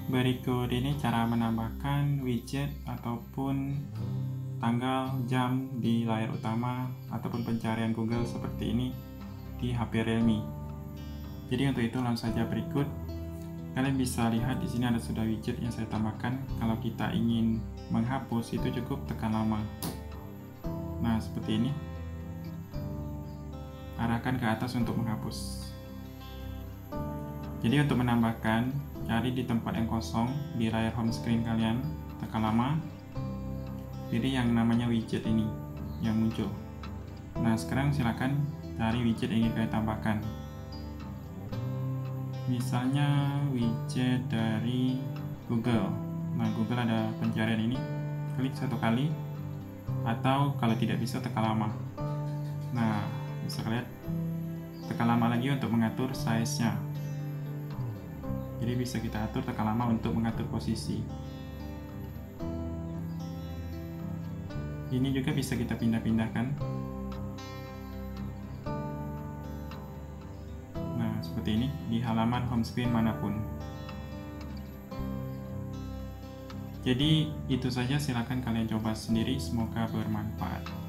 Berikut ini cara menambahkan widget ataupun tanggal, jam di layar utama ataupun pencarian Google seperti ini di HP Realme. Jadi untuk itu langsung saja berikut. Kalian bisa lihat di sini ada sudah widget yang saya tambahkan. Kalau kita ingin menghapus itu cukup tekan lama. Nah, seperti ini. Arahkan ke atas untuk menghapus. Jadi untuk menambahkan, cari di tempat yang kosong di layar home screen kalian, tekan lama, pilih yang namanya widget ini yang muncul. Nah, sekarang silakan cari widget yang ingin kalian tambahkan. Misalnya widget dari Google. Nah, Google ada pencarian ini, klik satu kali, atau kalau tidak bisa tekan lama. Nah, bisa lihat tekan lama lagi untuk mengatur size-nya. Jadi bisa kita atur tekan lama untuk mengatur posisi. Ini juga bisa kita pindah-pindahkan. Nah, seperti ini di halaman home screen manapun. Jadi itu saja, silakan kalian coba sendiri, semoga bermanfaat.